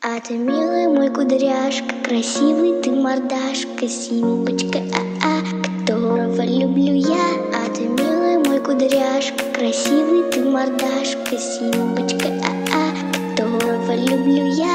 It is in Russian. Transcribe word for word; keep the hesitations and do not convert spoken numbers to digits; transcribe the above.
А ты, милый мой кудряшка, красивый ты мордашка, Симбочка, а-а, которого люблю я. А ты, милый мой кудряшка, красивый ты мордашка, Симбочка, а-а, которого люблю я.